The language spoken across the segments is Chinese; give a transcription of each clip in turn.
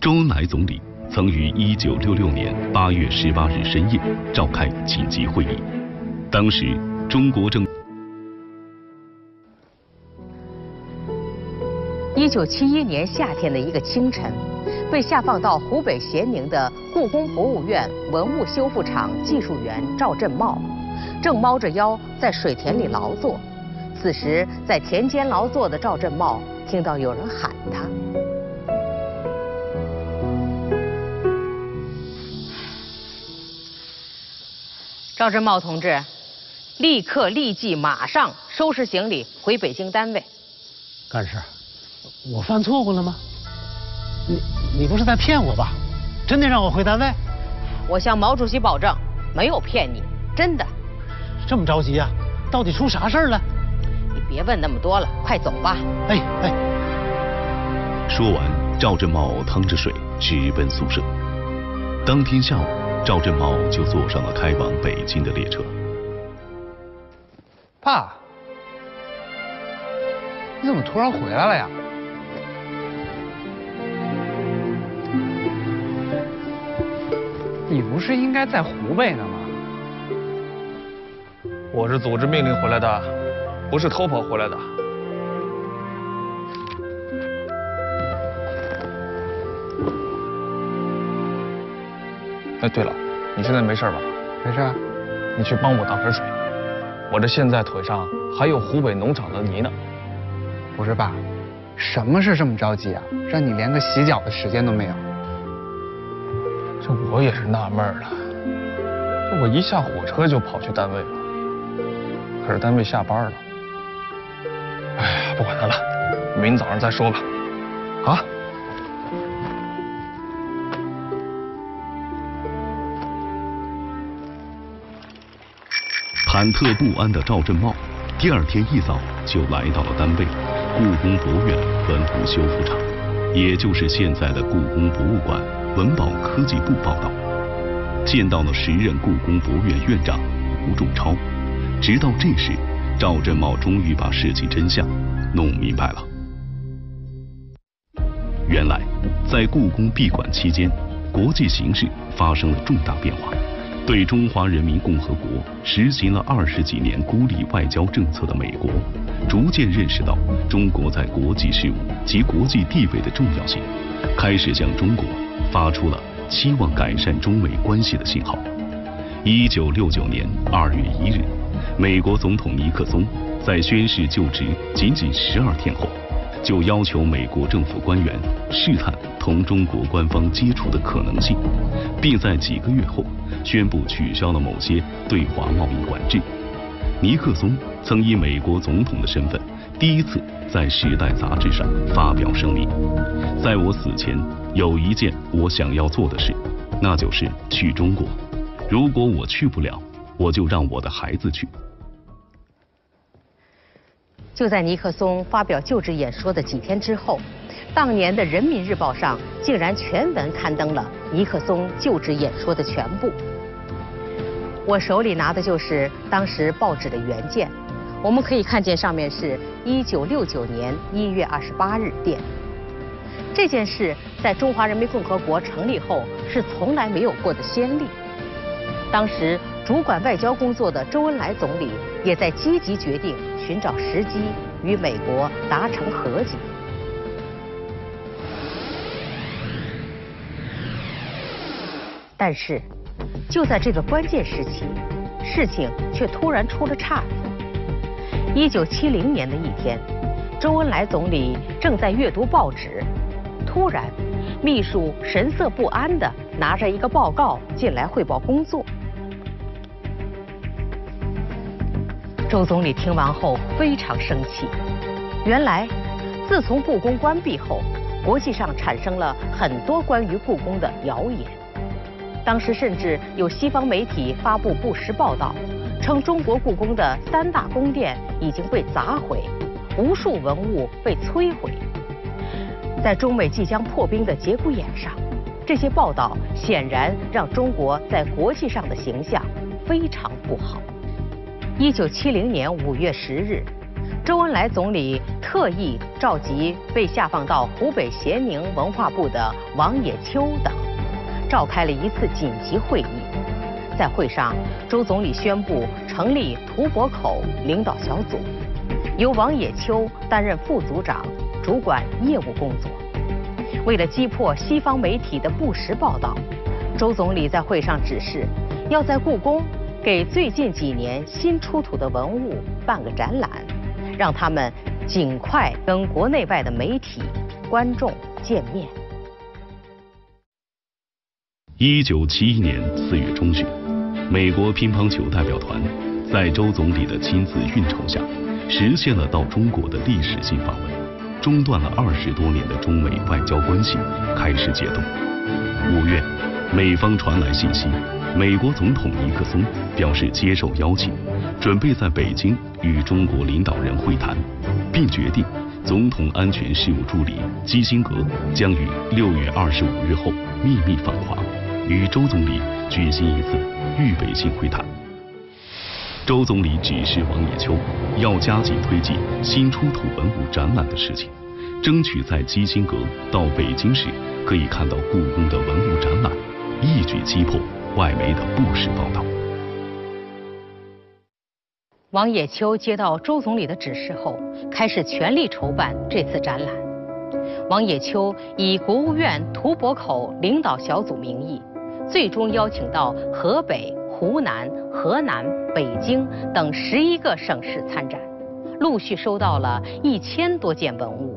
周恩来总理曾于1966年8月18日深夜召开紧急会议，当时中国正。 1971年夏天的一个清晨，被下放到湖北咸宁的故宫博物院文物修复厂技术员赵振茂，正猫着腰在水田里劳作。此时，在田间劳作的赵振茂听到有人喊他。赵振茂同志，立即马上收拾行李回北京单位。 干事，我犯错误了吗？你不是在骗我吧？真的让我回单位？ 我向毛主席保证，没有骗你，真的。 这么着急啊？到底出啥事儿了？ 你别问那么多了，快走吧。 哎。 说完，赵振茂趟着水直奔宿舍。当天下午，赵振茂就坐上了开往北京的列车。 爸，你怎么突然回来了呀？你不是应该在湖北呢吗？ 我是组织命令回来的，不是偷跑回来的。哎，对了，你现在没事吧？ 没事。 你去帮我打盆水，我这现在腿上还有湖北农场的泥呢。 不是爸，什么事这么着急啊？让你连个洗脚的时间都没有。 这我也是纳闷了，这我一下火车就跑去单位了，可是单位下班了。哎呀，不管它了，明早上再说吧。啊。 忐忑不安的赵振茂，第二天一早就来到了单位故宫博物院文物修复厂，也就是现在的故宫博物馆文保科技部报道，见到了时任故宫博物院院长吴仲超。直到这时，赵振茂终于把事情真相弄明白了。原来，在故宫闭馆期间，国际形势发生了重大变化。对中华人民共和国实行了20几年孤立外交政策的美国，逐渐认识到中国在国际事务及国际地位的重要性，开始向中国发出了期望改善中美关系的信号。1969年2月1日，美国总统尼克松在宣誓就职仅12天后，就要求美国政府官员试探同中国官方接触的可能性，并在几个月后宣布取消了某些对华贸易管制。尼克松曾以美国总统的身份，第一次在《时代》杂志上发表声明：在我死前，有一件我想要做的事，那就是去中国。如果我去不了，我就让我的孩子去。 就在尼克松发表就职演说的几天之后，当年的《人民日报》上竟然全文刊登了尼克松就职演说的全部。我手里拿的就是当时报纸的原件，我们可以看见上面是1969年1月28日电。这件事在中华人民共和国成立后是从来没有过的先例。当时主管外交工作的周恩来总理也在积极决定寻找时机与美国达成和解。但是，就在这个关键时期，事情却突然出了岔子。1970年的一天，周恩来总理正在阅读报纸，突然，秘书神色不安地拿着一个报告进来汇报工作。周总理听完后非常生气。原来，自从故宫关闭后，国际上产生了很多关于故宫的谣言。当时甚至有西方媒体发布不实报道，称中国故宫的3大宫殿已经被砸毁，无数文物被摧毁。在中美即将破冰的节骨眼上，这些报道显然让中国在国际上的形象非常不好。1970年5月10日， 周恩来总理特意召集被下放到湖北咸宁文化部的王野秋等，召开了一次紧急会议。在会上，周总理宣布成立图博口领导小组，由王野秋担任副组长，主管业务工作。为了击破西方媒体的不实报道，周总理在会上指示，要在故宫给最近几年新出土的文物办个展览，让他们尽快跟国内外的媒体、观众见面。 1971年4月中旬，美国乒乓球代表团在周总理的亲自运筹下，实现了到中国的历史性访问，中断了20多年的中美外交关系开始解冻。5月，美方传来信息，美国总统尼克松表示接受邀请，准备在北京与中国领导人会谈，并决定总统安全事务助理基辛格将于6月25日后秘密访华，与周总理举行一次预备性会谈。周总理指示王野秋要加紧推进新出土文物展览的事情，争取在基辛格到北京时可以看到故宫的文物展览，一举击破外媒的不实报道。 王野秋接到周总理的指示后，开始全力筹办这次展览。王野秋以国务院图博口领导小组名义，最终邀请到河北、湖南、河南、北京等11个省市参展，陆续收到了1000多件文物。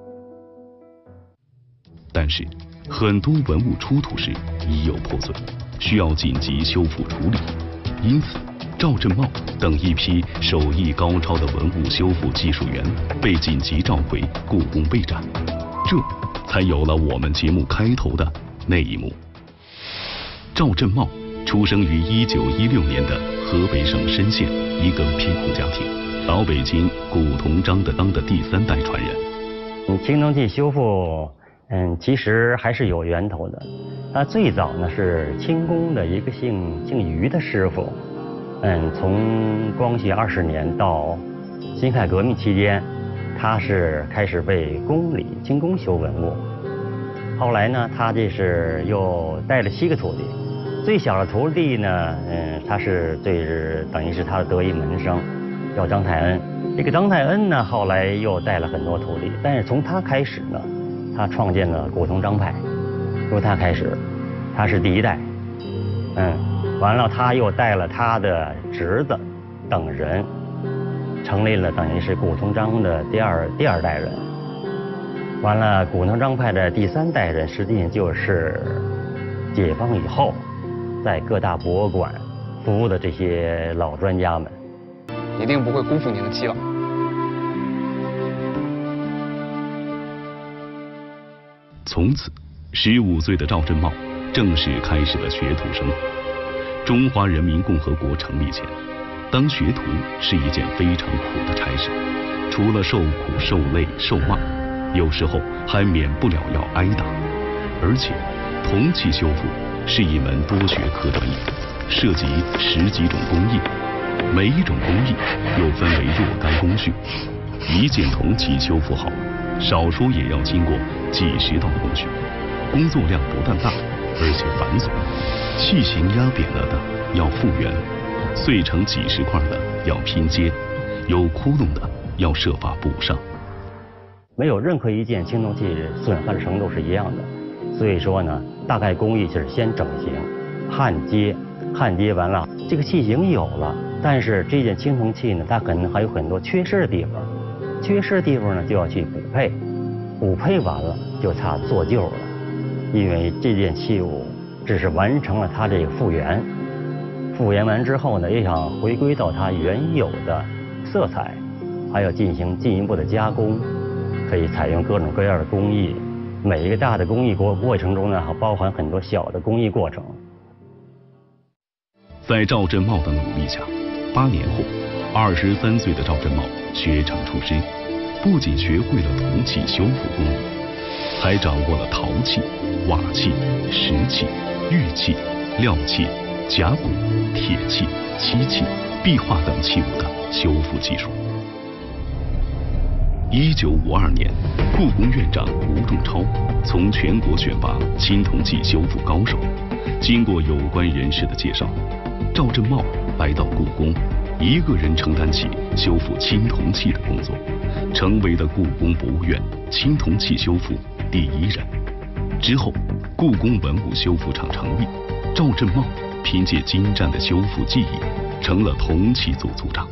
但是，很多文物出土时已有破损，需要紧急修复处理，因此赵振茂等一批手艺高超的文物修复技术员被紧急召回故宫备战，这才有了我们节目开头的那一幕。赵振茂出生于1916年的河北省深县一个贫苦家庭，老北京古铜章的当的第3代传人。 青铜器修复，其实还是有源头的。他最早呢是清宫的一个姓于的师傅，从光绪20年到辛亥革命期间，他是开始为宫里清宫修文物。后来呢，他这是又带了7个徒弟。最小的徒弟呢，他是等于是他的得意门生，叫章太恩。这个章太恩呢，后来又带了很多徒弟，但是从他开始呢，他创建了古铜章派。由他开始，他是第1代。完了他又带了他的侄子等人，成立了等于是古铜章的第二代人。完了，古铜章派的第3代人，实际上就是解放以后在各大博物馆服务的这些老专家们。 一定不会辜负您的期望。 从此，15岁的赵振茂正式开始了学徒生活。中华人民共和国成立前，当学徒是一件非常苦的差事，除了受苦、受累、受骂，有时候还免不了要挨打。而且，铜器修复是一门多学科专业，涉及10几种工艺，每一种工艺又分为若干工序。一件铜器修复好，少说也要经过几10道工序，工作量不但大，而且繁琐。器型压扁了的要复原，碎成几10块的要拼接，有窟窿的要设法补上。 没有任何一件青铜器损害的程度是一样的，所以说呢，大概工艺就是先整形、焊接完了，这个器型有了，但是这件青铜器呢，它可能还有很多缺失的地方，缺失的地方呢就要去补配，补配完了就差做旧了，因为这件器物只是完成了它这个复原，复原完之后呢，也想回归到它原有的色彩，还要进行进一步的加工，可以采用各种各样的工艺。每一个大的工艺过程中呢，还包含很多小的工艺过程。 在赵振茂的努力下，8年后，23岁的赵振茂学成出师，不仅学会了铜器修复工艺，还掌握了陶器、瓦器、石器、玉器、料器、甲骨、铁器、漆器、壁画等器物的修复技术。 1952年，故宫院长吴仲超从全国选拔青铜器修复高手。经过有关人士的介绍，赵振茂来到故宫，一个人承担起修复青铜器的工作，成为了故宫博物院青铜器修复第一人。之后，故宫文物修复厂成立，赵振茂凭借精湛的修复技艺，成了铜器组组长。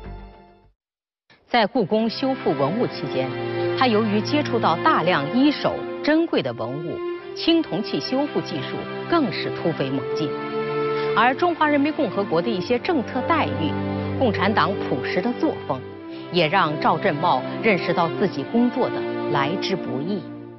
在故宫修复文物期间，他由于接触到大量一手珍贵的文物，青铜器修复技术更是突飞猛进。而中华人民共和国的一些政策待遇，共产党朴实的作风，也让赵振茂认识到自己工作的来之不易。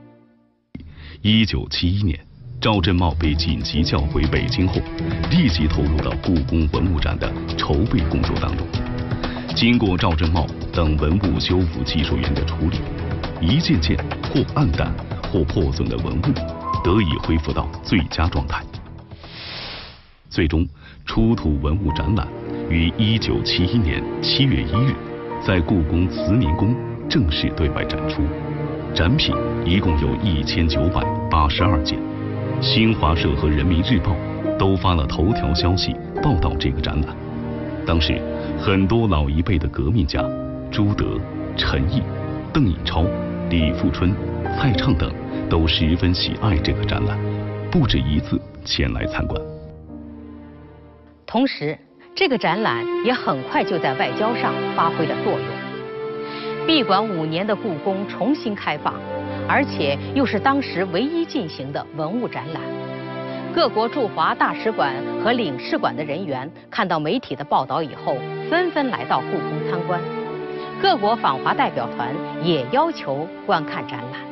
1971年，赵振茂被紧急叫回北京后，立即投入到故宫文物展的筹备工作当中。经过赵振茂等文物修复技术员的处理，一件件或暗淡或破损的文物得以恢复到最佳状态。最终，出土文物展览于1971年7月1日在故宫慈宁宫正式对外展出。展品一共有1982件。新华社和人民日报都发了头条消息报道这个展览。当时，很多老一辈的革命家，朱德、陈毅、邓颖超、李富春、蔡畅等都十分喜爱这个展览，不止一次前来参观。 同时，这个展览也很快就在外交上发挥了作用。闭馆5年的故宫重新开放，而且又是当时唯一进行的文物展览。各国驻华大使馆和领事馆的人员看到媒体的报道以后，纷纷来到故宫参观。各国访华代表团也要求观看展览。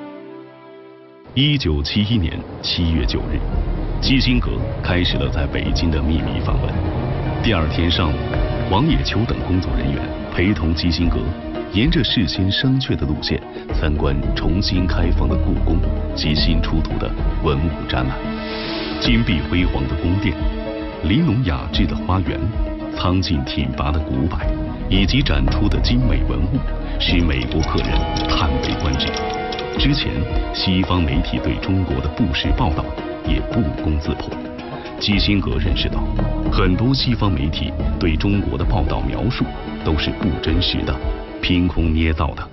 1971年7月9日，基辛格开始了在北京的秘密访问。第二天上午，王野秋等工作人员陪同基辛格，沿着事先商榷的路线参观重新开放的故宫及新出土的文物展览。金碧辉煌的宫殿、玲珑雅致的花园、苍劲挺拔的古柏，以及展出的精美文物，使美国客人叹为观止。之前，西方媒体对中国的不实报道也不攻自破。基辛格认识到，很多西方媒体对中国的报道描述都是不真实的、凭空捏造的。